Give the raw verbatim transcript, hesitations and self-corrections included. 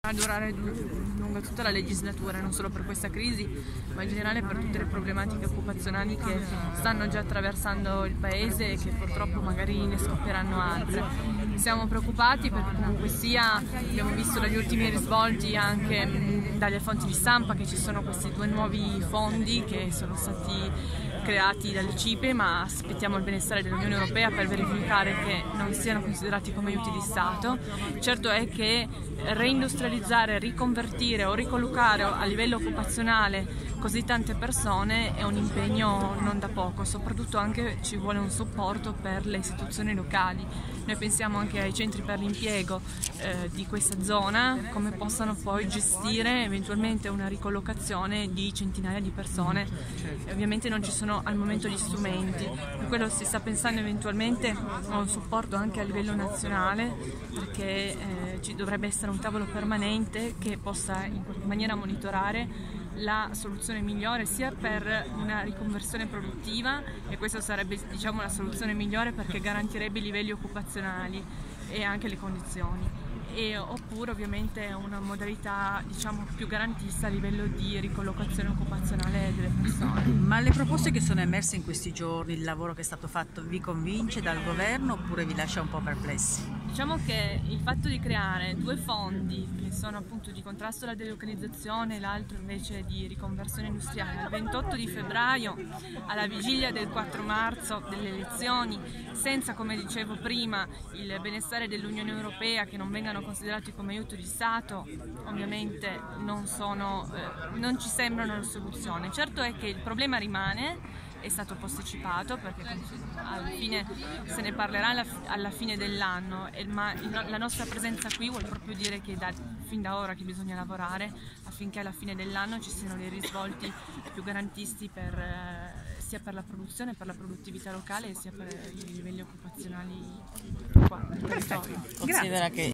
A durare lungo tutta la legislatura, non solo per questa crisi, ma in generale per tutte le problematiche occupazionali che stanno già attraversando il Paese e che purtroppo magari ne scoppieranno altre. Siamo preoccupati perché comunque sia, abbiamo visto dagli ultimi risvolti anche mh, dalle fonti di stampa che ci sono questi due nuovi fondi che sono stati creati dalle C I P E, ma aspettiamo il benessere dell'Unione Europea per verificare che non siano considerati come aiuti di Stato. Certo è che reindustrializzare, riconvertire o ricollocare a livello occupazionale così tante persone è un impegno non da poco, soprattutto anche ci vuole un supporto per le istituzioni locali. Noi pensiamo anche ai centri per l'impiego eh, di questa zona, come possano poi gestire eventualmente una ricollocazione di centinaia di persone. E ovviamente non ci sono al momento gli strumenti, per quello si sta pensando eventualmente a un supporto anche a livello nazionale, perché eh, ci dovrebbe essere un tavolo permanente che possa in qualche maniera monitorare la soluzione migliore sia per una riconversione produttiva, e questa sarebbe, diciamo, la soluzione migliore perché garantirebbe i livelli occupazionali e anche le condizioni, e, oppure ovviamente una modalità, diciamo, più garantista a livello di ricollocazione occupazionale delle persone. Ma le proposte che sono emerse in questi giorni, il lavoro che è stato fatto, vi convince dal governo oppure vi lascia un po' perplessi? Diciamo che il fatto di creare due fondi che sono appunto di contrasto alla delocalizzazione e l'altro invece di riconversione industriale, il ventotto di febbraio alla vigilia del quattro marzo delle elezioni, senza, come dicevo prima, il benessere dell'Unione Europea, che non vengano considerati come aiuto di Stato, ovviamente non, sono, eh, non ci sembrano una soluzione. Certo è che il problema rimane, è stato posticipato perché alla fine se ne parlerà alla, alla fine dell'anno, ma la nostra presenza qui vuol proprio dire che da, fin da ora che bisogna lavorare affinché alla fine dell'anno ci siano dei risvolti più garantisti per, eh, sia per la produzione, per la produttività locale, sia per i livelli occupazionali qua nel territorio. Considera che